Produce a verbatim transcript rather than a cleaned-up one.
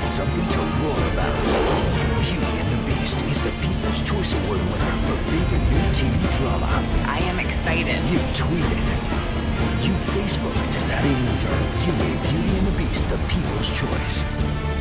something to roar about. Beauty and the Beast is the People's Choice Award winner for favorite new T V drama. I am excited. You tweeted. You Facebooked. Is that even a verb? You made Beauty and the Beast the People's Choice.